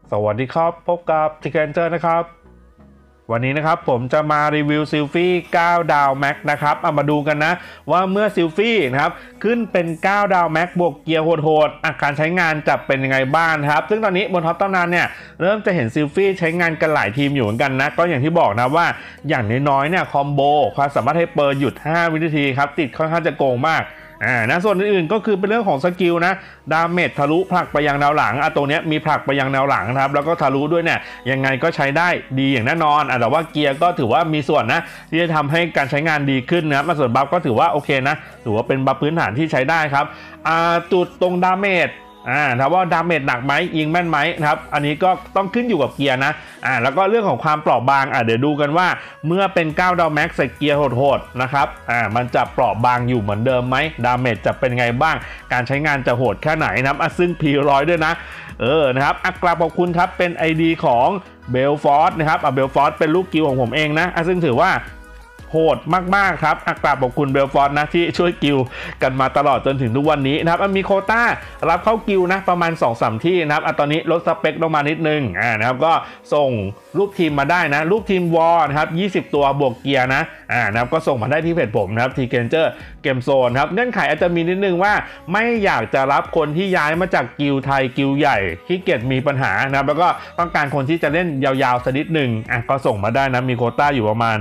สวัสดีครับพบกับทิกเกนเจอร์นะครับวันนี้นะครับผมจะมารีวิวซิลฟี่9ดาวแม็กนะครับเอามาดูกันนะว่าเมื่อซิลฟี่นะครับขึ้นเป็น9ดาวแม็กบวกเกียร์โหดๆการใช้งานจะเป็นยังไงบ้างครับซึ่งตอนนี้บนท็อปตำนานเนี่ยเริ่มจะเห็นซิลฟี่ใช้งานกันหลายทีมอยู่เหมือนกันนะก็อย่างที่บอกนะว่าอย่างน้อยๆเนี่ยคอมโบความสามารถให้เปิดหยุด5วินาทีครับติดค่อนข้างจะโกงมากนะส่วนอื่นๆก็คือเป็นเรื่องของสกิลนะดาเมจทะลุผลักไปยังแนวหลังตัวนี้มีผลักไปยังแนวหลังนะครับแล้วก็ทะลุด้วยเนี่ยยังไงก็ใช้ได้ดีอย่างแน่นอนแต่ว่าเกียร์ก็ถือว่ามีส่วนนะที่จะทำให้การใช้งานดีขึ้นนะครับส่วนบัฟก็ถือว่าโอเคนะถือว่าเป็นบัฟพื้นฐานที่ใช้ได้ครับจุดตรงดาเมจถามว่าดาเมจหนักไหมยิงแม่นไหมนะครับอันนี้ก็ต้องขึ้นอยู่กับเกียร์นะแล้วก็เรื่องของความเปราะบางเดี๋ยวดูกันว่าเมื่อเป็น9ดาวแม็กใส่เกียร์โหดๆนะครับมันจะเปราะบางอยู่เหมือนเดิมไหมดาเมจจะเป็นไงบ้างการใช้งานจะโหดแค่ไหนนะครับซึ่ง P100 ด้วยนะนะครับกราบขอบคุณครับเป็น ID ของเบลฟอร์ดนะครับเบลฟอร์ดเป็นลูกกิลของผมเองนะซึ่งถือว่าโหดมากๆครับกราบขอบคุณเบลฟอร์ดนะที่ช่วยกิลกันมาตลอดจนถึงทุกวันนี้นะครับมีโควต้ารับเข้ากิลนะประมาณ 2-3 ที่นะครับตอนนี้ลดสเปคลงมานิดนึงนะครับก็ส่งรูปทีมมาได้นะรูปทีมวอร์นะครับ20ตัวบวกเกียร์นะครับก็ส่งมาได้ที่เพจผมนะครับทีเกนเจอร์เกมโซนครับเงื่อนไขอาจจะมีนิดนึงว่าไม่อยากจะรับคนที่ย้ายมาจากกิลไทยกิลใหญ่ขี้เกียจมีปัญหานะครับแล้วก็ต้องการคนที่จะเล่นยาวๆสักนิดนึงก็ส่งมาได้นะมีโควต้าอยู่ประมาณ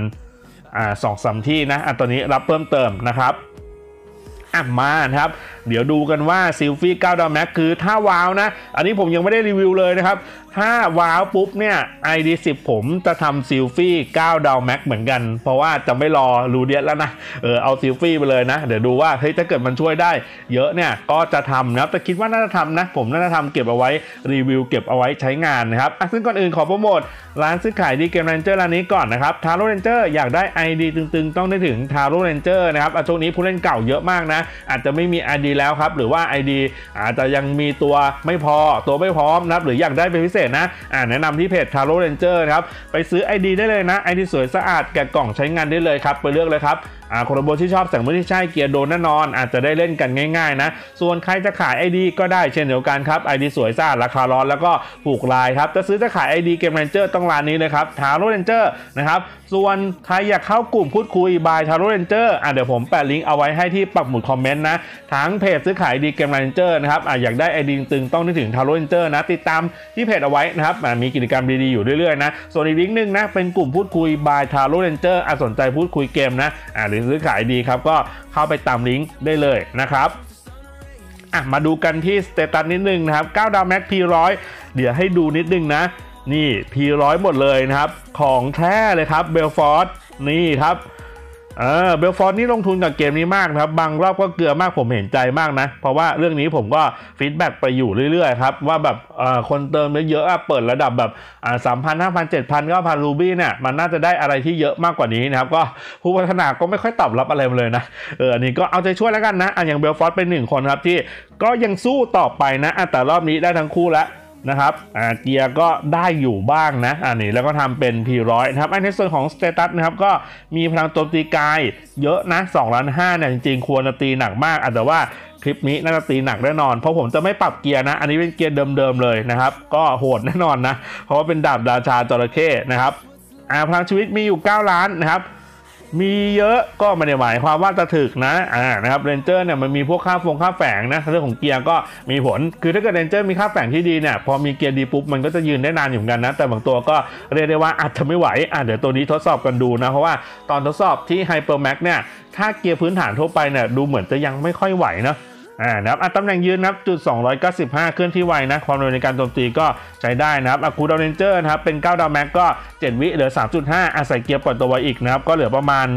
2-3 ที่นะตอนนี้รับเพิ่มเติมนะครับมาครับเดี๋ยวดูกันว่าซิลฟี่9ดาวแม็กคือถ้าว้าวนะอันนี้ผมยังไม่ได้รีวิวเลยนะครับถ้าว้าวปุ๊บเนี่ย ID10 ผมจะทำซิลฟี่9ดาวแม็กเหมือนกันเพราะว่าจะไม่รอรูเดียสแล้วนะเอาซิลฟี่ไปเลยนะเดี๋ยวดูว่าเฮ้ยถ้าเกิดมันช่วยได้เยอะเนี่ยก็จะทำนะครับแต่คิดว่าน่าจะทำนะผมน่าจะทำเก็บเอาไว้รีวิวเก็บเอาไว้ใช้งานนะครับซึ่งก่อนอื่นขอโปรโมทร้านซื้อขายดีเกมเรนเจอร์ร้านนี้ก่อนนะครับทาโร่เรนเจอร์อยากได้ ID ตึงๆต้องได้ถึงทาโร่เรนเจอร์นะครับช่วงนี้ผู้เล่นเก่าเยอะมากนะอาจจะไม่มี ID แล้วครับหรือว่า ID อาจจะยังมีตัวไม่พอตัวไม่พร้อมนะครับหรืออยากได้เป็นพิเศษนะแนะนำที่เพจ Taro Ranger นะครับไปซื้อ ID ได้เลยนะ ID สวยสะอาดแกะกล่องใช้งานได้เลยครับไปเลือกเลยครับคนโบที่ชอบแต่งมือที่ใช่เกียร์โดนแน่นอนอาจจะได้เล่นกันง่ายๆนะส่วนใครจะขาย ID ก็ได้เช่นเดียวกันครับ ID สวยสะอาดราคาร้อนแล้วก็ผูกลายครับจะซื้อจะขาย ID เกม Ranger ต้องร้านนี้เลยครับ Taro Ranger นะครับส่วนใครอยากเข้ากลุ่มพูดคุย by Taro Ranger เดี๋ยวผมแปะลิงก์เอาไว้ให้ที่ปักหมุดคอมเมนต์นะทั้งเพจซื้อขาย ID เกม Ranger นะครับอยากได้ ID ตึงต้องนึกถึง Taro Ranger นะติดตามที่เพจเอาไว้นะครับมีกิจกรรมดีๆอยู่เรื่อยๆนะส่วนอีกลิงก์นึงนะเป็นกลุ่มพูดคุย by Taro Ranger สนใจพูดคุยเกมนะหรือซื้อขายดีครับก็เข้าไปตามลิงก์ได้เลยนะครับมาดูกันที่สเตตัสนิดนึงนะครับ9ดาวแม็ก P100 เดี๋ยวให้ดูนิดนึงนะนี่ P100 หมดเลยนะครับของแท้เลยครับเบลฟอร์ดนี่ครับเบลฟอร์ดนี่ลงทุนกับเกมนี้มากครับบางรอบก็เกลือมากผมเห็นใจมากนะเพราะว่าเรื่องนี้ผมก็ฟีดแบ็กไปอยู่เรื่อยๆครับว่าแบบคนเติมเยอะๆเปิดระดับแบบ3,000 5,000 7,000 9,000 รูบี้เนี่ยมันน่าจะได้อะไรที่เยอะมากกว่านี้นะครับก็ผู้พัฒนาก็ไม่ค่อยตอบรับอะไรมาเลยนะอันนี้ก็เอาใจช่วยแล้วกันนะอย่างเบลฟอร์ดเป็น1คนครับที่ก็ยังสู้ต่อไปนะแต่รอบนี้ได้ทั้งคู่แล้วนะครับเกียร์ก็ได้อยู่บ้างนะนี่แล้วก็ทำเป็น P100 นะครับในส่วนของสเตตัสนะครับก็มีพลังโจมตีกายเยอะนะ2.5 ล้านเนี่ยจริงๆควรจะตีหนักมากแต่ว่าคลิปนี้น่าจะตีหนักแน่นอนเพราะผมจะไม่ปรับเกียร์นะอันนี้เป็นเกียร์เดิมๆเลยนะครับก็โหดแน่นอนนะเพราะว่าเป็นดาบราชาจระเข้นะครับพลังชีวิตมีอยู่9 ล้านนะครับมีเยอะก็ไม่ได้หมายความว่าจะถึกนะครับเรนเจอร์เนี่ยมันมีพวกค่าแฝงนะเรื่องของเกียร์ก็มีผลคือถ้าเกิดเรนเจอร์มีค่าแฝงที่ดีเนี่ยพอมีเกียร์ดีปุ๊บมันก็จะยืนได้นานอยู่เหมือนกันนะแต่บางตัวก็เรียกได้ว่าอาจจะไม่ไหวเดี๋ยวตัวนี้ทดสอบกันดูนะเพราะว่าตอนทดสอบที่ไฮเปอร์แม็กเนี่ยถ้าเกียร์พื้นฐานทั่วไปเนี่ยดูเหมือนจะยังไม่ค่อยไหวนะนะครับตำแหน่งยืนนะครับจุด295เคลื่อนที่ไวนะความเร็วในการโจมตีก็ใช้ได้นะครับคูลดาวน์เรนเจอร์นะครับเป็น9ดาวแม็กก็7วิเหลือ 3.5 ใส่เกียร์ปล่อยตัวไวอีกนะครับก็เหลือประมาณ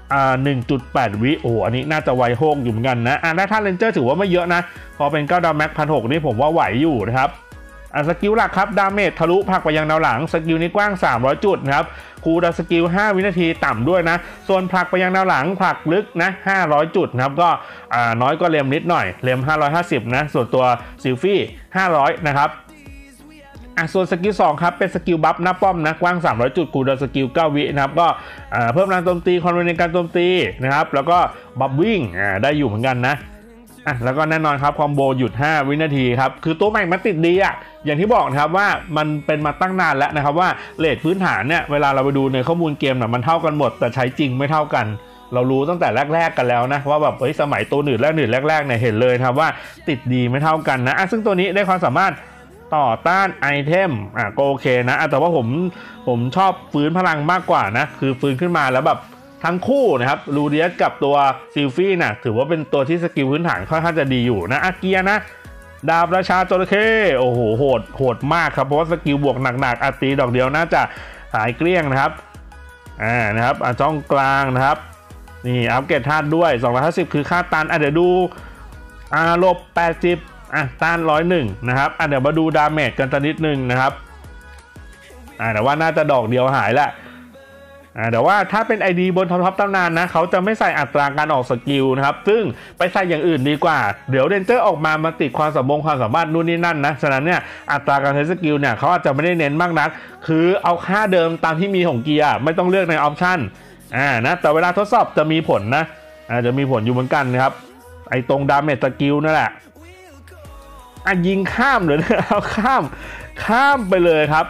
1.8 วิอันนี้น่าจะไวโฮกอยู่เหมือนกันนะและถ้าเรนเจอร์ถือว่าไม่เยอะนะพอเป็น9ดาวแม็ก 1,600 นี่ผมว่าไหวอยู่นะครับสกิลหลักครับดาเมจทะลุผลักไปยังแนวหลังสกิลนี้กว้าง300จุดนะครับคูลดาวน์สกิล5วินาทีต่ำด้วยนะส่วนผลักไปยังแนวหลังผลักลึกนะ500จุดนะครับก็น้อยก็เลมนิดหน่อยเลม550นะส่วนตัวซิลฟี่500นะครับส่วนสกิล2ครับเป็นสกิลบัฟหน้าป้อมนะกว้าง300จุดคูลดาวน์สกิล9วินะครับก็เพิ่มแรงโจมตีความเร็วในการโจมตีนะครับแล้วก็บัฟวิ่งได้อยู่เหมือนกันนะแล้วก็แน่นอนครับคอมโบหยุด5วินาทีครับคือตัวใหม่มันติดดีอย่างที่บอกนะครับว่ามันเป็นมาตั้งนานแล้วนะครับว่าเรทพื้นฐานเนี่ยเวลาเราไปดูในข้อมูลเกมมันเท่ากันหมดแต่ใช้จริงไม่เท่ากันเรารู้ตั้งแต่แรกๆกันแล้วนะว่าแบบสมัยตัวหนืดแรกเนี่ยเห็นเลยครับว่าติดดีไม่เท่ากันนะซึ่งตัวนี้ได้ความสามารถต่อต้านไอเทมก็โอเคนะแต่ว่าผมชอบฟื้นพลังมากกว่านะคือฟื้นขึ้นมาแล้วแบบทั้งคู่นะครับลูเดียสกับตัวซิลฟี่นะถือว่าเป็นตัวที่สกิลพื้นฐานค่อนข้างจะดีอยู่นะเกียร์นะดาบราชาจระเข้โอ้โหโหดมากครับเพราะว่าสกิลบวกหนักตีดอกเดียวน่าจะหายเกลี้ยงนะครับนะครับจ้องกลางนะครับนี่อัปเกรดธาตุด้วย250คือค่าตันเดี๋ยวดูลบ80ต้าน101นะครับเดี๋ยวมาดูดาเมจกันสักนิดนึงนะครับแต่ว่าน่าจะดอกเดียวหายละแต่ว่าถ้าเป็น ID บนท็อปตำนานนะเขาจะไม่ใส่อัตราการออกสกิลนะครับซึ่งไปใส่อย่างอื่นดีกว่าเดี๋ยวเรนเจอร์ออกมาติดความสามารถนู่นนี่นั่นนะฉะนั้นเนี่ยอัตราการใช้สกิลเนี่ยเขาอาจจะไม่ได้เน้นมากนักคือเอาค่าเดิมตามที่มีของเกียร์ไม่ต้องเลือกในออปชั่นนะแต่เวลาทดสอบจะมีผลนะจะมีผลอยู่เหมือนกันนะครับตรงดาเมจสกิลนั่นแหละยิงข้ามเลยนะเอาข้ามไปเลยครับ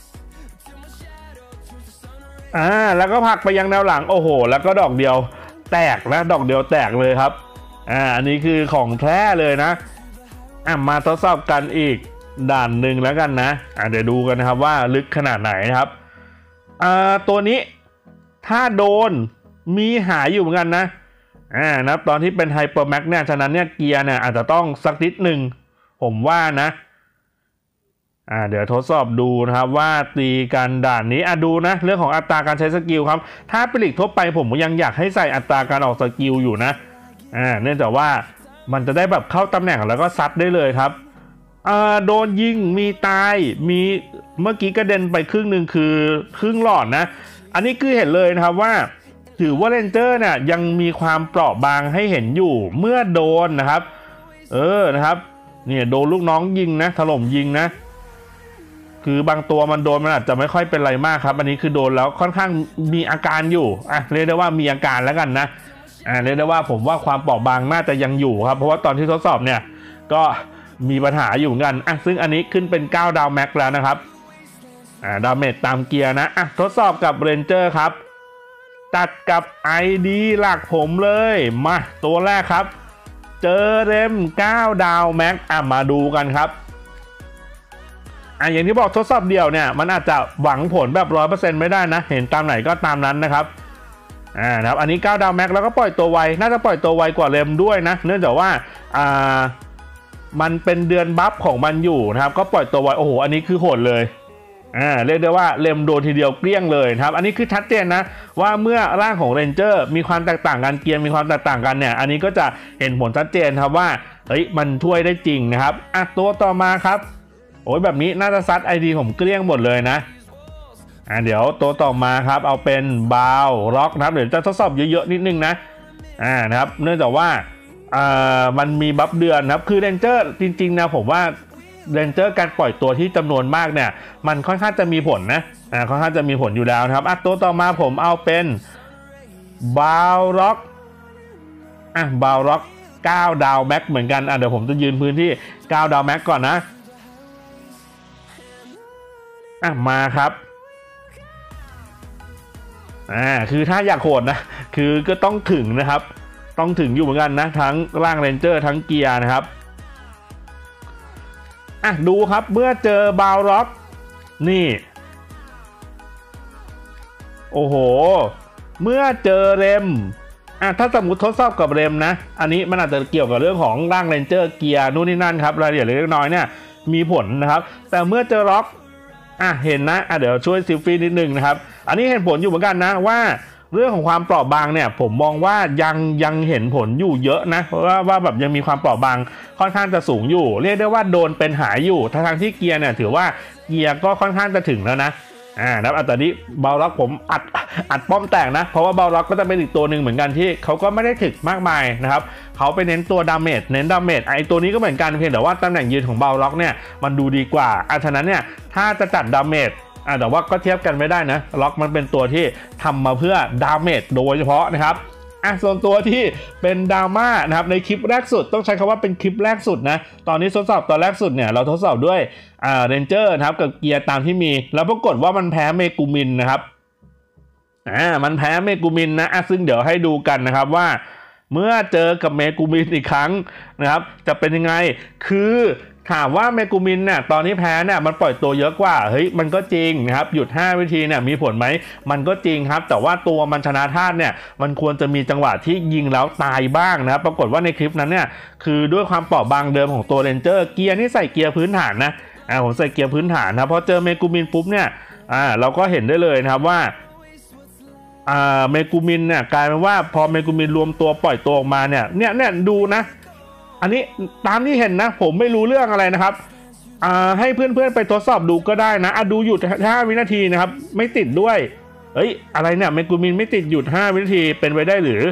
แล้วก็ผลักไปยังแนวหลังโอ้โหแล้วก็ดอกเดียวแตกนะดอกเดียวแตกเลยครับอันนี้คือของแท้เลยนะมาทดสอบกันอีกด่านหนึ่งแล้วกันนะเดี๋ยวดูกันนะครับว่าลึกขนาดไหนนะครับตัวนี้ถ้าโดนมีหายอยู่เหมือนกันนะนะตอนที่เป็นไฮเปอร์แม็กเนี่ยฉะนั้นเนี่ยเกียร์เนี่ยอาจจะต้องสักนิดหนึ่งผมว่านะเดี๋ยวทดสอบดูนะครับว่าตีกันด่านนี้ดูนะเรื่องของอัตราการใช้สกิลครับถ้าเป็นลีกทั่วไปผมยังอยากให้ใส่อัตราการออกสกิลอยู่นะเนื่องจากว่ามันจะได้แบบเข้าตำแหน่งแล้วก็ซัดได้เลยครับโดนยิงมีตายมีเมื่อกี้กระเด็นไปครึ่งหนึ่งคือครึ่งหลอดนะอันนี้คือเห็นเลยนะครับว่าถือว่าเรนเจอร์เนี่ยยังมีความเปราะบางให้เห็นอยู่เมื่อโดนนะครับนะครับเนี่ยโดนลูกน้องยิงนะถล่มยิงนะคือบางตัวมันโดนมันอาจจะไม่ค่อยเป็นไรมากครับอันนี้คือโดนแล้วค่อนข้างมีอาการอยู่เรียกได้ว่ามีอาการแล้วกันนะเรียกได้ว่าผมว่าความเปราะบางน่าจะยังอยู่ครับเพราะว่าตอนที่ทดสอบเนี่ยก็มีปัญหาอยู่เหมือนกันซึ่งอันนี้ขึ้นเป็น9ดาวแม็กแล้วนะครับดาเมจตามเกียร์นะทดสอบกับเรนเจอร์ครับตัดกับ ID หลักผมเลยมาตัวแรกครับเจอเรม9ดาวแม็กมาดูกันครับอย่างที่บอกทดสอบเดียวเนี่ยมันอาจจะหวังผลแบบ 100% ไม่ได้นะเห็นตามไหนก็ตามนั้นนะครับนะครับอันนี้9ดาวแม็กแล้วก็ปล่อยตัวไวน่าจะปล่อยตัวไวกว่าเรมด้วยนะเนื่องจากว่ามันเป็นเดือนบัฟของมันอยู่นะครับก็ปล่อยตัวไวโอ้โหอันนี้คือโหดเลยเรียกได้ว่าเรมโดนทีเดียวเกลี้ยงเลยครับอันนี้คือชัดเจนนะว่าเมื่อร่างของเรนเจอร์มีความแตกต่างกันเกียร์มีความแตกต่างกันเนี่ยอันนี้ก็จะเห็นผลชัดเจนครับว่ามันช่วยได้จริงนะครับตัวต่อมาครับโอ้ยแบบนี้น่าจะซัด ID ผมเกลี้ยงหมดเลยนะเดี๋ยวตัวต่อมาครับเอาเป็นบาวล็อกนะครับเดี๋ยวจะทดสอบเยอะๆนิดนึงนะนะครับเนื่องจากว่ามันมีบัฟเดือนครับคือเรนเจอร์จริงๆนะผมว่าเรนเจอร์การปล่อยตัวที่จำนวนมากเนี่ยมันค่อนข้างจะมีผลนะค่อนข้างจะมีผลอยู่แล้วนะครับตัวต่อมาผมเอาเป็นบาวล็อกบาวล็อก9ดาวแม็กเหมือนกันเดี๋ยวผมจะยืนพื้นที่9ดาวแม็กก่อนนะมาครับคือถ้าอยากโหดนะคือก็ต้องถึงนะครับต้องถึงอยู่เหมือนกันนะทั้งร่างเรนเจอร์ทั้งเกียร์นะครับดูครับเมื่อเจอบาวล็อกนี่โอ้โหเมื่อเจอเรมถ้าสมมติทดสอบกับเรมนะอันนี้มันอาจจะเกี่ยวกับเรื่องของร่างเรนเจอร์เกียร์นู่นนี่นั่นครับรายละเอียดเล็กน้อยเนี่ยมีผลนะครับแต่เมื่อเจอล็อกเห็นนะเดี๋ยวช่วยซิลฟี่นิดนึงนะครับอันนี้เห็นผลอยู่เหมือนกันนะว่าเรื่องของความเปราะบางเนี่ยผมมองว่ายังเห็นผลอยู่เยอะนะเพราะว่าแบบยังมีความเปราะบางค่อนข้างจะสูงอยู่เรียกได้ว่าโดนเป็นหายอยู่ทั้งที่เกียร์เนี่ยถือว่าเกียร์ก็ค่อนข้างจะถึงแล้วนะแล้วตอนนี้บาวล็อกผมอัดป้อมแตกนะเพราะว่าบาวล็อกก็จะเป็นอีกตัวหนึ่งเหมือนกันที่เขาก็ไม่ได้ถึกมากมายนะครับเขาไปเน้นตัวดาเมจตัวนี้ก็เหมือนกันเพียงแต่ว่าตำแหน่งยืนของบาวล็อกเนี่ยมันดูดีกว่าฉะนั้นเนี่ยถ้าจะจัดดาเมจแต่ว่าก็เทียบกันไม่ได้นะล็อกมันเป็นตัวที่ทำมาเพื่อดาเมจโดยเฉพาะนะครับส่วนตัวที่เป็นดราม่านะครับในคลิปแรกสุดต้องใช้คำว่าเป็นคลิปแรกสุดนะตอนนี้ทดสอบตอนแรกสุดเนี่ยเราทดสอบด้วยเรนเจอร์นะครับกับเกียร์ตามที่มีแล้วปรากฏว่ามันแพ้เมกูมินนะครับมันแพ้เมกูมินนะซึ่งเดี๋ยวให้ดูกันนะครับว่าเมื่อเจอกับเมกูมินอีกครั้งนะครับจะเป็นยังไงคือถามว่าเมกูมินเนี่ยตอนที่แพ้เนี่ยมันปล่อยตัวเยอะกว่าเฮ้ยมันก็จริงนะครับหยุด5 วิธีเนี่ยมีผลไหมมันก็จริงครับแต่ว่าตัวมันชนะธาตุเนี่ยมันควรจะมีจังหวะที่ยิงแล้วตายบ้างนะครับปรากฏว่าในคลิปนั้นเนี่ยคือด้วยความเปราะบางเดิมของตัวเรนเจอร์เกียร์นี่ใส่เกียร์พื้นฐานนะผมใส่เกียร์พื้นฐานนะพอเจอเมกูมินปุ๊บเนี่ยเราก็เห็นได้เลยนะครับว่าเมกูมินเนี่ยกลายเป็นว่าพอเมกูมินรวมตัวปล่อยตัวออกมาเนี่ยดูนะอันนี้ตามที่เห็นนะผมไม่รู้เรื่องอะไรนะครับให้เพื่อนๆไปทดสอบดูก็ได้นะดูหยุด5 วินาทีนะครับไม่ติดด้วยอะไรเนี่ยเมกูมินไม่ติดหยุด5 วินาทีเป็นไปได้หรือ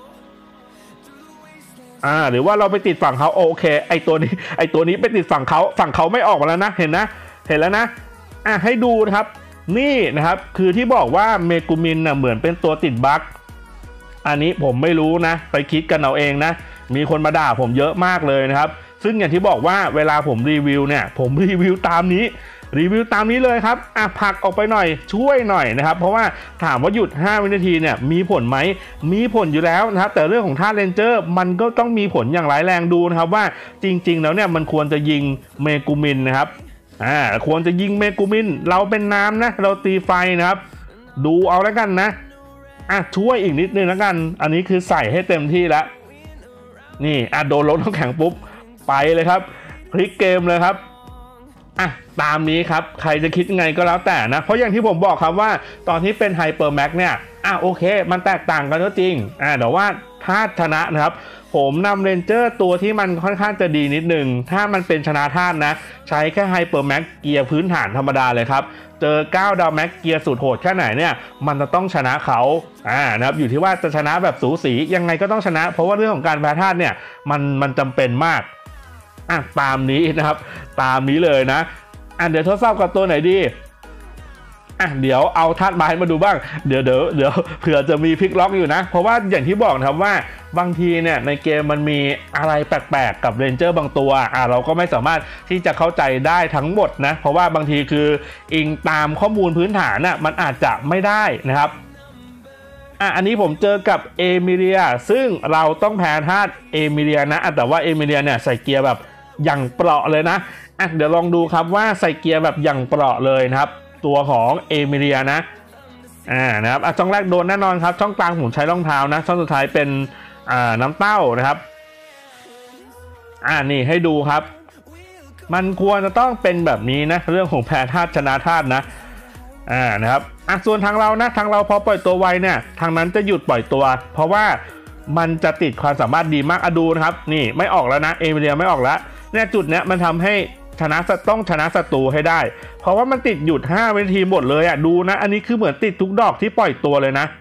หรือว่าเราไปติดฝั่งเขาโอเคไอตัวนี้ไปติดฝั่งเขาไม่ออกมาแล้วนะเห็นแล้วนะให้ดูนะครับนี่นะครับคือที่บอกว่าเมกูมินเหมือนเป็นตัวติดบั๊กอันนี้ผมไม่รู้นะไปคิดกันเอาเองนะมีคนมาด่าผมเยอะมากเลยนะครับซึ่งอย่างที่บอกว่าเวลาผมรีวิวเนี่ยผมรีวิวตามนี้เลยครับผลักออกไปหน่อยช่วยหน่อยนะครับเพราะว่าถามว่าหยุด5 วินาทีเนี่ยมีผลไหมมีผลอยู่แล้วนะครับแต่เรื่องของท่าเรนเจอร์มันก็ต้องมีผลอย่างร้ายแรงดูนะครับว่าจริงๆแล้วเนี่ยมันควรจะยิงเมกูมินนะครับควรจะยิงเมกูมินเราเป็นน้ำนะเราตีไฟนะครับดูเอาแล้วกันนะช่วยอีกนิดนึงแล้วกันอันนี้คือใส่ให้เต็มที่แล้วนี่โดนรถน้ำแข็งปุ๊บไปเลยครับพลิกเกมเลยครับตามนี้ครับใครจะคิดยังไงก็แล้วแต่นะเพราะอย่างที่ผมบอกครับว่าตอนที่เป็นไฮเปอร์แม็กเนี่ยโอเคมันแตกต่างกันก็จริงแต่ว่าถ้าชนะนะครับผมนำเรนเจอร์ตัวที่มันค่อนข้างจะดีนิดนึงถ้ามันเป็นชนะธาตุนะใช้แค่ไฮเปอร์แม็กเกียร์พื้นฐานธรรมดาเลยครับเจอ9 ดาวแม็กเกียร์สุดโหดแค่ไหนเนี่ยมันจะต้องชนะเขานะครับอยู่ที่ว่าจะชนะแบบสูสียังไงก็ต้องชนะเพราะว่าเรื่องของการแพ้ธาตุเนี่ยมันจำเป็นมากตามนี้นะครับตามนี้เลยนะเดี๋ยวทดสอบกับตัวไหนดีเดี๋ยวเอาธาตุไม้มาดูบ้างเดี๋ยวเผื่อจะมีพลิกล็อกอยู่นะเพราะว่าอย่างที่บอกนะครับว่าบางทีเนี่ยในเกมมันมีอะไรแปลกๆกับเรนเจอร์บางตัวเราก็ไม่สามารถที่จะเข้าใจได้ทั้งหมดนะเพราะว่าบางทีคืออิงตามข้อมูลพื้นฐานมันอาจจะไม่ได้นะครับอันนี้ผมเจอกับเอมิเลียซึ่งเราต้องแพ้ธาตุเอมิเลียนะแต่ว่าเอมิเลียเนี่ยใส่เกียร์แบบอย่างเปราะเลยนะเดี๋ยวลองดูครับว่าใส่เกียร์แบบอย่างเปราะเลยนะครับตัวของเอมิเลียนะนะครับช่องแรกโดนแน่นอนครับช่องกลางผมใช้รองเท้านะช่องสุดท้ายเป็นน้ำเต้านะครับนี่ให้ดูครับมันควรจะต้องเป็นแบบนี้นะเรื่องของแพ้ธาตุชนะธาตุนะนะครับส่วนทางเรานะทางเราพอปล่อยตัวไวเนี่ยทางนั้นจะหยุดปล่อยตัวเพราะว่ามันจะติดความสามารถดีมากดูนะครับนี่ไม่ออกแล้วนะเอมิเลียไม่ออกแล้วเนี่ยจุดเนี้ยมันทำให้ต้องชนะศัตรูให้ได้เพราะว่ามันติดหยุด5 วินาทีหมดเลยดูนะอันนี้คือเหมือนติดทุกดอกที่ปล่อยตัวเลยนะ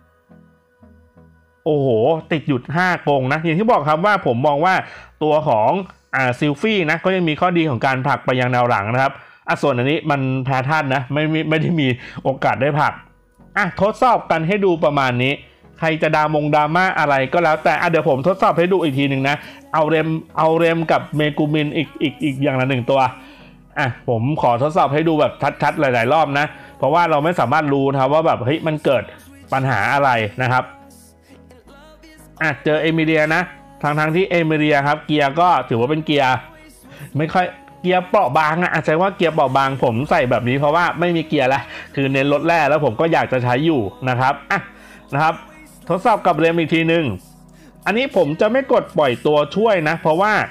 โอ้โหติดหยุด5 กงนะอย่างที่บอกครับว่าผมมองว่าตัวของซิลฟี่นะก็ยังมีข้อดีของการผลักไปยังแนวหลังนะครับส่วนอันนี้มันแพ้ธาตุนะไม่ได้มีโอกาสได้ผลักทดสอบกันให้ดูประมาณนี้ใครจะดราม่าอะไรก็แล้วแต่เดี๋ยวผมทดสอบให้ดูอีกทีหนึ่งนะเอาเรมกับเมกูมินอีกอย่างละ1 ตัวผมขอทดสอบให้ดูแบบชัดๆหลายๆรอบนะเพราะว่าเราไม่สามารถรู้นะครับว่าแบบเฮ้ยมันเกิดปัญหาอะไรนะครับเจอเอมิเลียนะทั้งที่เอมิเลียครับเกียร์ก็ถือว่าเป็นเกียร์ไม่ค่อยเกียร์เปราะบางใช่ว่าเกียร์เปราะบางผมใส่แบบนี้เพราะว่าไม่มีเกียร์แล้วคือเน้นรถแร่แล้วผมก็อยากจะใช้อยู่นะครับนะครับทดสอบกับเรมอีกทีหนึ่งอันนี้ผมจะไม่กดปล่อยตัวช่วยนะเพราะว่า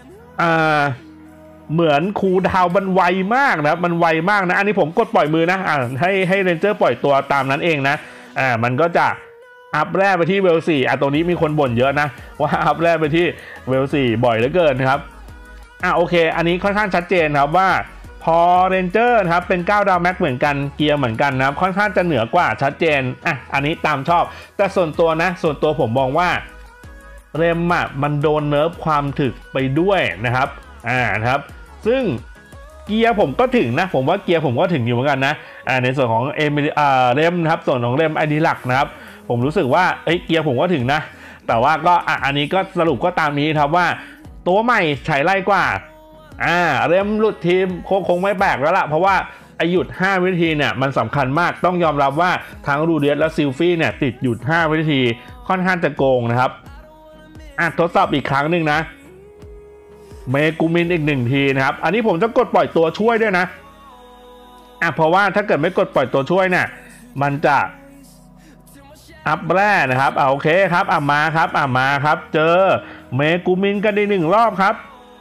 เหมือนคูลดาวน์มันไวมากนะมันไวมากนะอันนี้ผมกดปล่อยมือนะให้เรนเจอร์ปล่อยตัวตามนั้นเองนะมันก็จะอัพแร่ไปที่เวล 4ตรงนี้มีคนบ่นเยอะนะว่าอัพแร่ไปที่เวล 4บ่อยเหลือเกินนะครับโอเคอันนี้ค่อนข้างชัดเจนครับว่าพอเรนเจอร์นะครับเป็น9 ดาวแม็กเหมือนกันเกียร์เหมือนกันนะครับค่อนข้างจะเหนือกว่าชัดเจนอันนี้ตามชอบแต่ส่วนตัวผมมองว่าเรมมันโดนเนิร์ฟความถึกไปด้วยนะครับนะครับซึ่งเกียร์ผมก็ถึงนะผมว่าเกียร์ผมก็ถึงอยู่เหมือนกันนะในส่วนของเรมนะครับส่วนของเรมไอดีหลักนะครับผมรู้สึกว่าเกียร์ผมก็ถึงนะแต่ว่าก็อันนี้ก็สรุปก็ตามนี้ครับว่าตัวใหม่ใช้ไล่กว่าเริ่มหลุดทีมคงไม่แปลกแล้วล่ะเพราะว่าหยุด5วินาทีเนี่ยมันสำคัญมากต้องยอมรับว่าทั้งรูเดียสและซิลฟี่เนี่ยติดหยุด5วินาทีค่อนข้างจะโกงนะครับทดสอบอีกครั้งหนึ่งนะเมกูมินอีก1ทีนะครับอันนี้ผมจะกดปล่อยตัวช่วยด้วยนะเพราะว่าถ้าเกิดไม่กดปล่อยตัวช่วยเนี่ยมันจะอัพแร่นะครับโอเคครับมาครับมาครับเจอเมกูมินกันได้1รอบครับ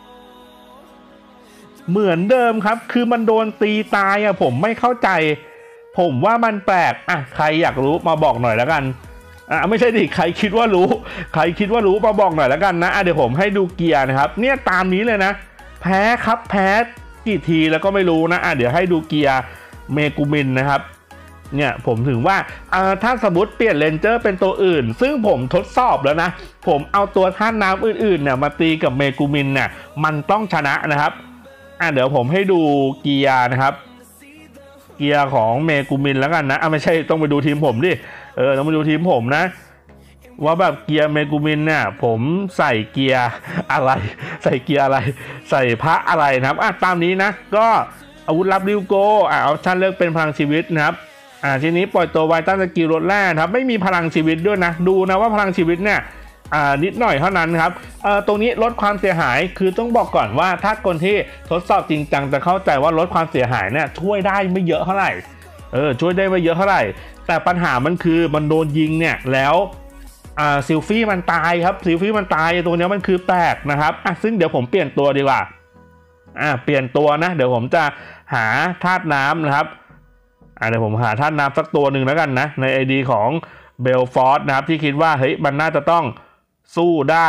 เหมือนเดิมครับคือมันโดนตีตายผมไม่เข้าใจผมว่ามันแปลกใครอยากรู้มาบอกหน่อยแล้วกันไม่ใช่ดิใครคิดว่ารู้มาบอกหน่อยแล้วกันนะเดี๋ยวผมให้ดูเกียร์นะครับเนี่ยตามนี้เลยนะแพ้ครับแพ้กี่ทีแล้วก็ไม่รู้นะเดี๋ยวให้ดูเกียร์เมกูมินนะครับเนี่ยผมถึงว่าถ้าสมมติเปลี่ยนเรนเจอร์เป็นตัวอื่นซึ่งผมทดสอบแล้วนะผมเอาตัวท่าน้ำอื่นๆเนี่ยมาตีกับเมกูมินเนี่ยมันต้องชนะนะครับเดี๋ยวผมให้ดูเกียร์นะครับเกียร์ของเมกูมินแล้วกันนะไม่ใช่ต้องไปดูทีมผมดิต้องไปดูทีมผมนะว่าแบบเกียร์เมกูมินเนี่ยผมใส่เกียร์อะไรใส่เกียร์อะไรใส่พระอะไรนะครับตามนี้นะก็อาวุธลับริวโกเอาชั่นเลือกเป็นพลังชีวิตนะครับทีนี้ปล่อยตัวไวต้าสกิลรถแร่ครับไม่มีพลังชีวิตด้วยนะดูนะว่าพลังชีวิตเนี่ยนิดหน่อยเท่านั้นครับตรงนี้ลดความเสียหายคือต้องบอกก่อนว่าถ้าคนที่ทดสอบจริงจังจะเข้าใจว่าลดความเสียหายเนี่ยช่วยได้ไม่เยอะเท่าไหร่ช่วยได้ไม่เยอะเท่าไหร่แต่ปัญหามันคือมันโดนยิงเนี่ยแล้วซิลฟี่มันตายครับซิลฟี่มันตายตัวนี้มันคือแตกนะครับซึ่งเดี๋ยวผมเปลี่ยนตัวดีกว่าเปลี่ยนตัวนะเดี๋ยวผมจะหาธาตุน้ำนะครับเดี๋ยวผมหาธาตุน้ำสักตัวหนึ่งแล้วกันนะใน ID ของเบลฟอร์ดนะครับที่คิดว่าเฮ้ยมันน่าจะต้องสู้ได้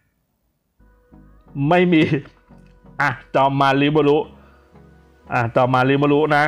ไม่มีจอมมาริโบรุจอมมาริโบรุนะ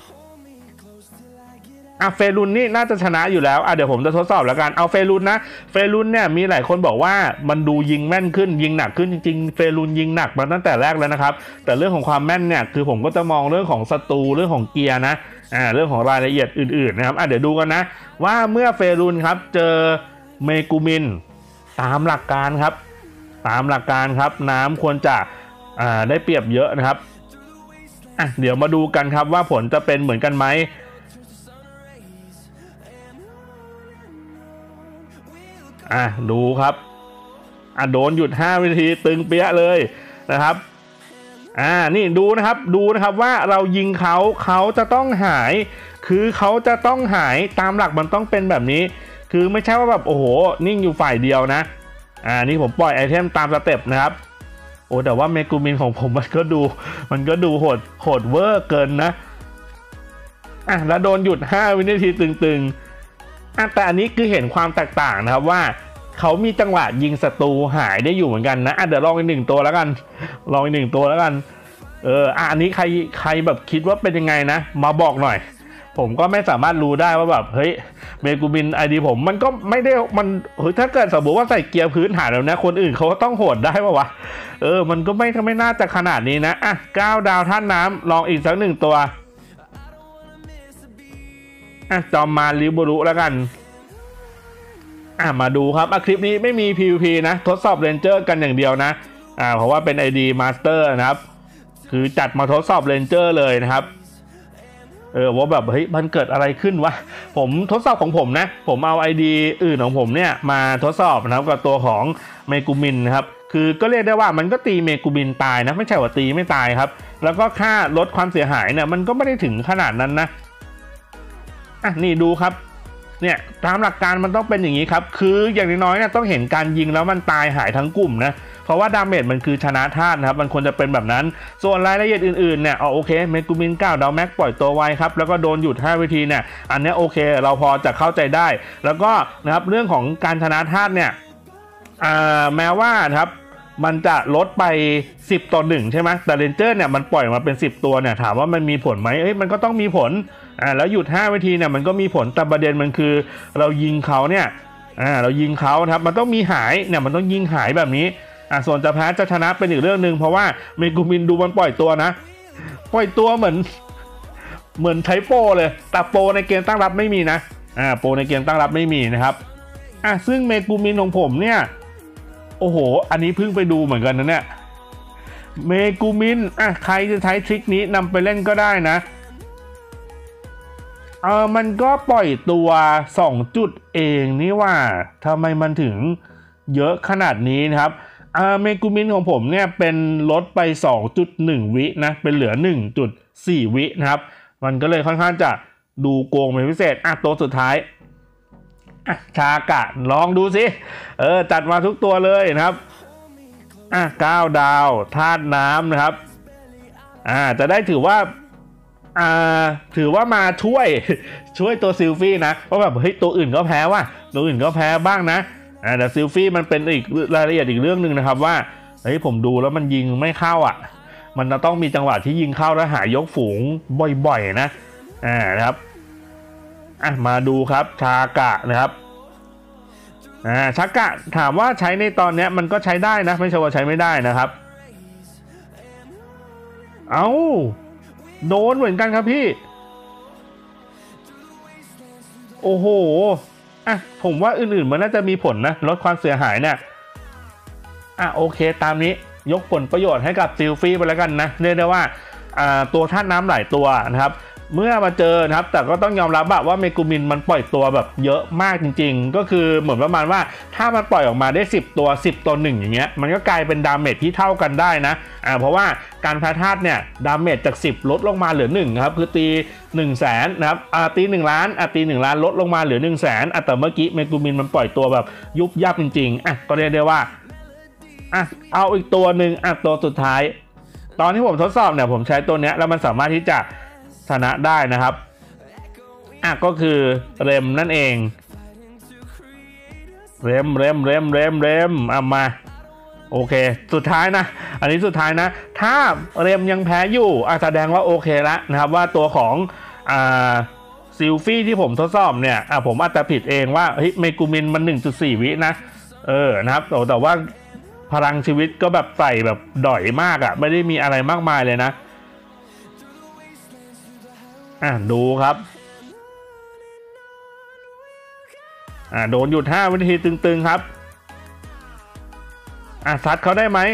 เฟรุนนี่น่าจะชนะอยู่แล้วเดี๋ยวผมจะทดสอบแล้วกันเอาเฟรุนนะเฟรุนเนี่ยมีหลายคนบอกว่ามันดูยิงแม่นขึ้นยิงหนักขึ้นจริงๆเฟรุนยิงหนักมาตั้งแต่แรกแล้วนะครับแต่เรื่องของความแม่นเนี่ยคือผมก็จะมองเรื่องของศัตรูเรื่องของเกียร์นะเรื่องของรายละเอียดอื่นๆนะครับเดี๋ยวดูกันนะว่าเมื่อเฟรุนครับเจอเมกูมินตามหลักการครับน้ำควรจะได้เปรียบเยอะนะครับเดี๋ยวมาดูกันครับว่าผลจะเป็นเหมือนกันไหมดูครับโดนหยุด5วินาทีตึงเปี้ยเลยนะครับนี่ดูนะครับว่าเรายิงเขาจะต้องหายคือเขาจะต้องหายตามหลักมันต้องเป็นแบบนี้คือไม่ใช่ว่าแบบโอ้โหนิ่งอยู่ฝ่ายเดียวนะนี่ผมปล่อยไอเทมตามสเต็ปนะครับแต่ว่าเมกูมินของผมมันก็ดูโหดเวอร์เกินนะแล้วโดนหยุด5วินาทีตึงแต่อันนี้คือเห็นความแตกต่างนะครับว่าเขามีจังหวะยิงศัตรูหายได้อยู่เหมือนกันนะเดี๋ยวลองอีก1ตัวแล้วกันอันนี้ใครแบบคิดว่าเป็นยังไงนะมาบอกหน่อยผมก็ไม่สามารถรู้ได้ว่าแบบเฮ้ยเมกูมินไอดีผมมันก็ไม่ได้มันถ้าเกิดสมมติว่าใส่เกียร์พื้นฐานแล้วนะคนอื่นเขาก็ต้องโหดได้ป่าววะมันก็ไม่น่าจะขนาดนี้นะ9 ดาวท่านน้ำลองอีกสัก1ตัวจอมมาริโบรุแล้วกันมาดูครับคลิปนี้ไม่มี PVP นะทดสอบเรนเจอร์กันอย่างเดียวนะเพราะว่าเป็น ID Master นะครับคือจัดมาทดสอบเรนเจอร์เลยนะครับว่าแบบเฮ้ยมันเกิดอะไรขึ้นวะผมทดสอบของผมนะผมเอา ID อื่นของผมเนี่ยมาทดสอบนะครับกับตัวของเมกูมินนะครับคือก็เรียกได้ว่ามันก็ตีเมกูมินตายนะไม่ใช่ว่าตีไม่ตายครับแล้วก็ค่าลดความเสียหายเนี่ยมันก็ไม่ได้ถึงขนาดนั้นนะนี่ดูครับเนี่ยตามหลักการมันต้องเป็นอย่างนี้ครับคืออย่างน้อยๆเนี่ยต้องเห็นการยิงแล้วมันตายหายทั้งกลุ่มนะเพราะว่าดาเมจมันคือชนะธาตุนะครับมันควรจะเป็นแบบนั้นส่วนรายละเอียดอื่นๆเนี่ยโอเคเมกูมิน9 ดาวแม็กปล่อยตัวไวครับแล้วก็โดนหยุด5วินาทีเนี่ยอันนี้โอเคเราพอจะเข้าใจได้แล้วก็นะครับเรื่องของการชนะธาตุเนี่ยแม้ว่านะครับมันจะลดไป10-1ใช่ไหมแต่เรนเจอร์เนี่ยมันปล่อยมาเป็น10ตัวเนี่ยถามว่ามันมีผลไหมมันก็ต้องมีผลแล้วหยุด5วินาทีเนี่ยมันก็มีผลแต่ประเด็นมันคือเรายิงเขาเนี่ยเรายิงเขาครับมันต้องมีหายเนี่ยมันต้องยิงหายแบบนี้ส่วนจะแพ้จะชนะเป็นอีกเรื่องหนึ่งเพราะว่าเมกูมินดูมันปล่อยตัวนะปล่อยตัวเหมือนใช้โปรเลยแต่โปรในเกมตั้งรับไม่มีนะโปรในเกมตั้งรับไม่มีนะครับซึ่งเมกูมินของผมเนี่ยโอ้โหอันนี้เพิ่งไปดูเหมือนกันนะเนี่ยเมกูมินใครจะใช้ทริคนี้นำไปเล่นก็ได้นะมันก็ปล่อยตัว2จุดเองนี่ว่าทำไมมันถึงเยอะขนาดนี้นะครับเมกูมินของผมเนี่ยเป็นลดไป 2.1 วินะเป็นเหลือ 1.4 วินะครับมันก็เลยค่อนข้างจะดูโกงเป็นพิเศษตัวสุดท้ายชากะลองดูสิจัดมาทุกตัวเลยนะครับ9 ดาวธาตุน้ำนะครับจะได้ถือว่ามาช่วยตัวซิลฟี่นะเพราะแบบเฮ้ยตัวอื่นก็แพ้ว่ะตัวอื่นก็แพ้บ้างนะแต่ซิลฟี่มันเป็นอีกรายละเอียดอีกเรื่องหนึ่งนะครับว่าเฮ้ยผมดูแล้วมันยิงไม่เข้ามันจะต้องมีจังหวะที่ยิงเข้าแล้วหายกฝูงบ่อยๆนะนะครับมาดูครับชากะนะครับชากะถามว่าใช้ในตอนนี้มันก็ใช้ได้นะไม่ใช่ว่าใช้ไม่ได้นะครับโดนเหมือนกันครับพี่โอ้โหผมว่าอื่นๆมันน่าจะมีผลนะลดความเสียหายเนี่ยโอเคตามนี้ยกผลประโยชน์ให้กับซิลฟี่ไปแล้วกันนะเรียกได้ว่าตัวธาตุน้ำหลายตัวนะครับเมื่อมาเจอนะครับแต่ก็ต้องยอมรับว่าเมกูมินมันปล่อยตัวแบบเยอะมากจริงๆก็คือเหมือนประมาณว่าถ้ามันปล่อยออกมาได้10 ตัว10 ต่อ 1อย่างเงี้ยมันก็กลายเป็นดาเมจที่เท่ากันได้นะเพราะว่าการแพ้ธาตุเนี่ยดาเมจจาก10ลดลงมาเหลือ1ครับคือตี 100,000 นะครับตี1 ล้านตี1 ล้านลดลงมาเหลือ 100,000แต่เมื่อกี้เมกูมินมันปล่อยตัวแบบยุบยับจริงๆก็เรียกได้ว่าเอาอีกตัวหนึ่งตัวสุดท้ายตอนที่ผมทดสอบเนี่ยผมใช้ตัวเนี้ยแล้วมันสามารถที่จะชนะได้นะครับก็คือเรมนั่นเองเรมมาโอเคสุดท้ายนะอันนี้สุดท้ายนะถ้าเรมยังแพ้อยู่แสดงว่าโอเคแล้วนะครับว่าตัวของซิลฟี่ที่ผมทดสอบเนี่ยผมอาจจะผิดเองว่าเฮ้ยเมกูมินมัน 1.4 วินะนะครับแต่ว่าพลังชีวิตก็แบบใส่แบบด่อยมากไม่ได้มีอะไรมากมายเลยนะดูครับโดนหยุด5 วินาทีตึงๆครับซัดเขาได้ไหม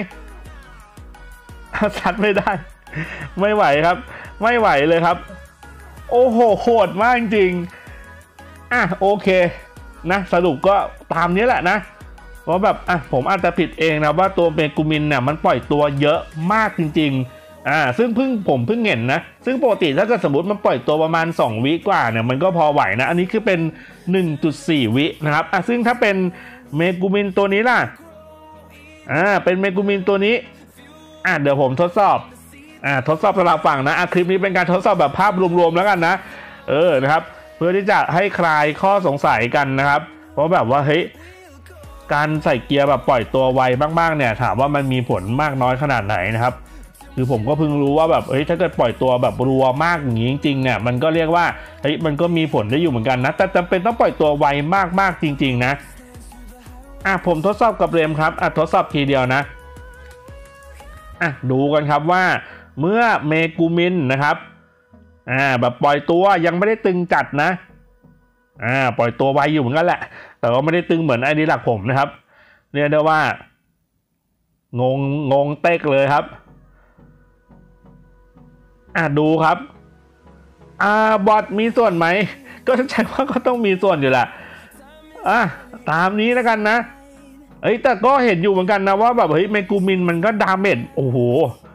ซัดไม่ได้ไม่ไหวครับไม่ไหวเลยครับโอ้โหโหดมากจริงโอเคนะสรุปก็ตามนี้แหละนะเพราะแบบผมอาจจะผิดเองนะว่าตัวเมกูมินเนี่ยมันปล่อยตัวเยอะมากจริงๆซึ่งผมเพิ่งเห็นนะซึ่งปกติถ้าเกิดสมมติมันปล่อยตัวประมาณ2 วิกว่าเนี่ยมันก็พอไหวนะอันนี้คือเป็น 1.4 วินะครับซึ่งถ้าเป็นเมกูมินตัวนี้ล่ะเป็นเมกูมินตัวนี้เดี๋ยวผมทดสอบสำหรับฝั่งนะคลิปนี้เป็นการทดสอบแบบภาพรวมๆแล้วกันนะนะครับเพื่อที่จะให้คลายข้อสงสัยกันนะครับเพราะแบบว่าเฮ้ยการใส่เกียร์แบบปล่อยตัวไวมากๆเนี่ยถามว่ามันมีผลมากน้อยขนาดไหนนะครับคือผมก็เพิ่งรู้ว่าแบบถ้าเกิดปล่อยตัวแบบรัวมากอย่างนี้จริงๆเนี่ยมันก็เรียกว่าเฮ้ยมันก็มีผลได้อยู่เหมือนกันนะแต่จำเป็นต้องปล่อยตัวไวมากๆจริงๆนะผมทดสอบกับเรมครับทดสอบทีเดียวนะดูกันครับว่าเมื่อเมกูมินนะครับแบบปล่อยตัวยังไม่ได้ตึงจัดนะปล่อยตัวไวอยู่เหมือนกันแหละแต่ว่าไม่ได้ตึงเหมือนไอดีหลักผมนะครับเรียกได้ว่างงเต๊กเลยครับดูครับบอทมีส่วนไหมก็ใช่ว่าก็ต้องมีส่วนอยู่แหละตามนี้แล้วกันนะแต่ก็เห็นอยู่เหมือนกันนะว่าแบบเฮ้ยเมกูมินมันก็ดาเมจโอ้โห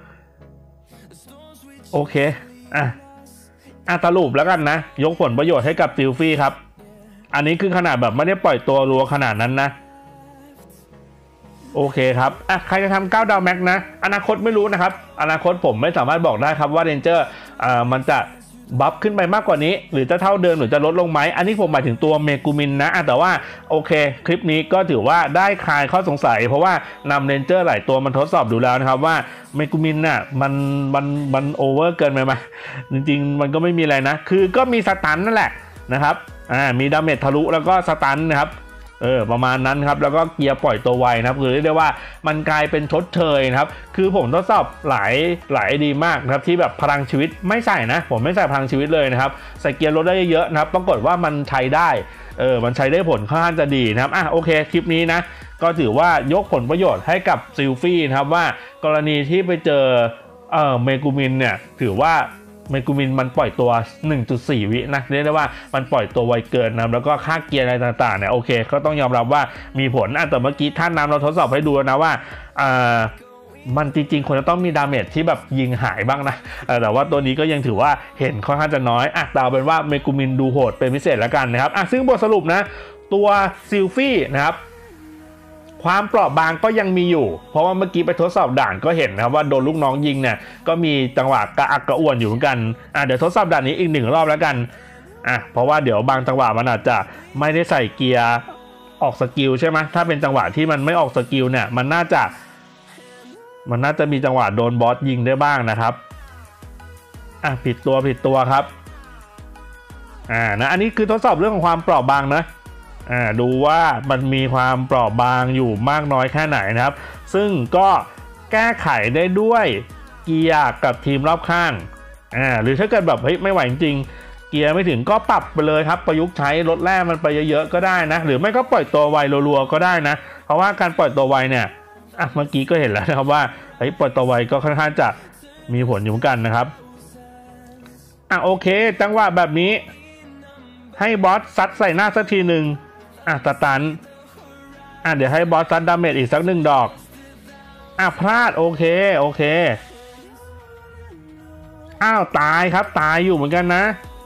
โอเคสรุปแล้วกันนะยกผลประโยชน์ให้กับซิลฟี่ครับอันนี้คือขนาดแบบไม่ได้ปล่อยตัวรัวขนาดนั้นนะโอเคครับใครจะทำ9 ดาวแม็กนะอนาคตไม่รู้นะครับอนาคตผมไม่สามารถบอกได้ครับว่าเรนเจอร์มันจะบัฟขึ้นไปมากกว่านี้หรือจะเท่าเดิมหรือจะลดลงไหมอันนี้ผมหมายถึงตัวเมกูมินนะแต่ว่าโอเคคลิปนี้ก็ถือว่าได้คลายข้อสงสัยเพราะว่านำเรนเจอร์หลายตัวมันทดสอบดูแล้วนะครับว่าเมกูมินน่ะมันโอเวอร์เกินไปไหมจริงๆมันก็ไม่มีอะไรนะคือก็มีสตันนั่นแหละนะครับมีดาเมจทะลุแล้วก็สตันนะครับประมาณนั้นครับแล้วก็เกียร์ปล่อยตัวไวนะครับคือเรียกได้ว่ามันกลายเป็นชดเชยนะครับคือผมทดสอบหลายดีมากนะครับที่แบบพลังชีวิตไม่ใส่นะผมไม่ใส่พลังชีวิตเลยนะครับใส่เกียร์รถได้เยอะๆนะครับปรากฏว่ามันใช้ได้มันใช้ได้ผลค่อนข้างจะดีนะครับโอเคคลิปนี้นะก็ถือว่ายกผลประโยชน์ให้กับซิลฟี่นะครับว่ากรณีที่ไปเจอเมกูมินเนี่ยถือว่าเมกูมินมันปล่อยตัว 1.4 วินะเรียกได้ว่ามันปล่อยตัวไวเกินนะแล้วก็ค่าเกียร์อะไรต่างๆเนี่ยโอเคก็ต้องยอมรับว่ามีผลแต่เมื่อกี้ท่านนำเราทดสอบให้ดูนะว่ามันจริงๆควรจะต้องมีดาเมจที่แบบยิงหายบ้างนะแต่ว่าตัวนี้ก็ยังถือว่าเห็นค่อนข้างจะน้อยแต่เอาเป็นว่าเมกูมินดูโหดเป็นพิเศษแล้วกันนะครับซึ่งบทสรุปนะตัวซิลฟี่นะครับความเปราะบางก็ยังมีอยู่เพราะว่าเมื่อกี้ไปทดสอบด่านก็เห็นนะครับว่าโดนลูกน้องยิงเนี่ยก็มีจังหวะกระอักกระอ่วนอยู่เหมือนกันเดี๋ยวทดสอบด่านนี้อีก1 รอบแล้วกันเพราะว่าเดี๋ยวบางจังหวะมันอาจจะไม่ได้ใส่เกียร์ออกสกิลใช่ไหมถ้าเป็นจังหวะที่มันไม่ออกสกิลเนี่ยมันน่าจะมีจังหวะโดนบอสยิงได้บ้างนะครับผิดตัวครับอันนี้คือทดสอบเรื่องของความเปราะบางนะดูว่ามันมีความเปราะบางอยู่มากน้อยแค่ไหนนะครับซึ่งก็แก้ไขได้ด้วยเกียร์กับทีมรอบข้างหรือถ้าเกิดแบบไม่ไหวจริงเกียร์ไม่ถึงก็ปรับไปเลยครับประยุกต์ใช้รถแร่มันไปเยอะๆก็ได้นะหรือไม่ก็ปล่อยตัวไวรัวๆก็ได้นะเพราะว่าการปล่อยตัวไวเนี่ยเมื่อกี้ก็เห็นแล้วนะครับว่าปล่อยตัวไวก็ค่อนข้างจะมีผลอยู่เหมือนกันนะครับโอเคจังหวะแบบนี้ให้บอสซัดใส่หน้าสักทีหนึ่งสตันเดี๋ยวให้บอสซัดดาเมจอีกสัก1 ดอกพลาดโอเคตายครับตายอยู่เหมือนกันนะ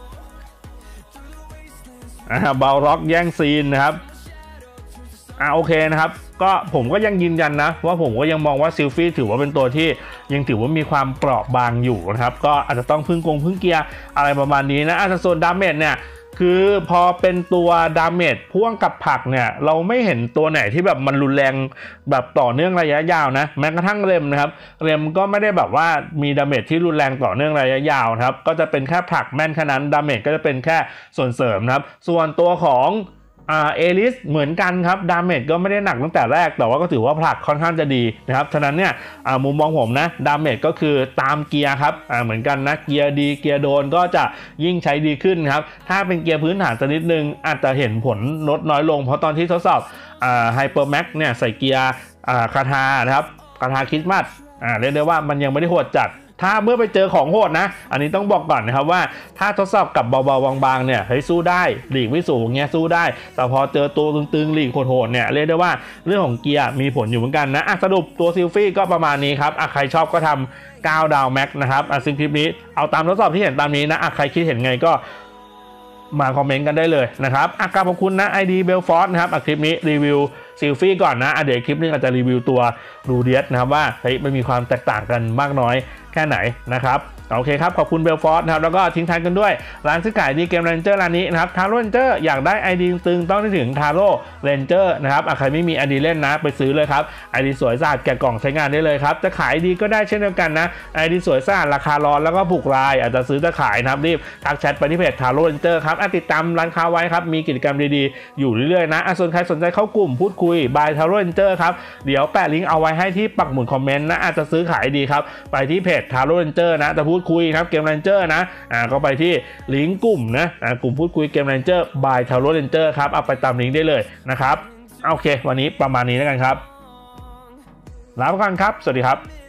เบาล็อกแย่งซีนนะครับโอเคนะครับก็ผมก็ยังยืนยันนะว่าผมก็ยังมองว่าซิลฟี่ถือว่าเป็นตัวที่ยังถือว่ามีความเปราะบางอยู่นะครับก็อาจจะต้องพึ่งเกียร์อะไรประมาณนี้นะส่วนดาเมจเนี่ยคือพอเป็นตัวดาเมจพ่วงกับผักเนี่ยเราไม่เห็นตัวไหนที่แบบมันรุนแรงแบบต่อเนื่องระยะยาวนะแม้กระทั่งเรมนะครับเรมก็ไม่ได้แบบว่ามีดาเมจที่รุนแรงต่อเนื่องระยะยาวนะครับก็จะเป็นแค่ผักแม่นแค่นั้นดาเมจก็จะเป็นแค่ส่วนเสริมนะครับส่วนตัวของเอลิสเหมือนกันครับดาเมจก็ไม่ได้หนักตั้งแต่แรกแต่ว่าก็ถือว่าผลักค่อนข้างจะดีนะครับฉะนั้นเนี่ยมุมมองผมนะดาเมจก็คือตามเกียร์ครับเหมือนกันนะเกียร์ดีเกียร์โดนก็จะยิ่งใช้ดีขึ้นครับถ้าเป็นเกียร์พื้นฐานสักนิดนึงอาจจะเห็นผลลดน้อยลงเพราะตอนที่ทดสอบไฮเปอร์แม็กเนี่ยใส่เกียร์คาทานะครับคาทาคริสต์มาสเรียกได้ว่ามันยังไม่ได้โหดจัดถ้าเมื่อไปเจอของโหดนะอันนี้ต้องบอกก่อนนะครับว่าถ้าทดสอบกับเบาๆบางๆเนี่ยสู้ได้หลีกไม่สูงเงี้ยสู้ได้แต่พอเจอตัวตึงๆหลีกโหดๆเนี่ยเรียกได้ว่าเรื่องของเกียร์มีผลอยู่เหมือนกันนะสรุปตัวซิลฟี่ก็ประมาณนี้ครับใครชอบก็ทำ9 ดาวแม็กนะครับซึ่งคลิปนี้เอาตามทดสอบที่เห็นตามนี้นะใครคิดเห็นไงก็มาคอมเมนต์กันได้เลยนะครับขอบคุณนะ ID เบลฟอร์ดนะครับคลิปนี้รีวิวซิลฟี่ก่อนนะเดี๋ยวคลิปนึงอาจจะรีวิวตัวรูเดียสนะครับว่ามันมีความแตกต่างกันมากน้อยแค่ไหนนะครับโอเคครับขอบคุณเบลฟอร์ดนะครับแล้วก็ทิ้งท้ายกันด้วยร้านซื้อขายดีเกมเรนเจอร์ร้านนี้นะครับทาโร่เรนเจอร์อยากได้ ID ตึงต้องได้ถึงทาโร่เรนเจอร์นะครับใครไม่มี ID เล่นนะไปซื้อเลยครับ ID สวยสะอาดแกะกล่องใช้งานได้เลยครับจะขายดีก็ได้เช่นเดียวกันนะ ID สวยสะอาดราคาร้อนแล้วก็ผูกลายอาจจะซื้อจะขายนะครับรีบทักแชทไปที่เพจทาโร่เรนเจอร์ครับติดตามร้านค้าไว้ครับมีกิจกรรมดีๆอยู่เรื่อยๆนะส่วนใครสนใจเข้ากลุ่มพูดคุยบายทาโร่เรนเจอร์ครับเดี๋ยวแปะลิงก์เอาไว้ให้ที่ปักหมุดคอมเมนต์นะอาจจะซื้อขายดีครับไปที่เพจทาโร่เรนเจอร์นะจะพูดคุยครับเกมเรนเจอร์นะก็ไปที่ลิงก์กลุ่มนะกลุ่มพูดคุยเกมเรนเจอร์บายทาโร่เรนเจอร์ครับเอาไปตามลิงก์ได้เลยนะครับโอเควันนี้ประมาณนี้แล้วกันครับลาไปก่อนครับสวัสดีครับ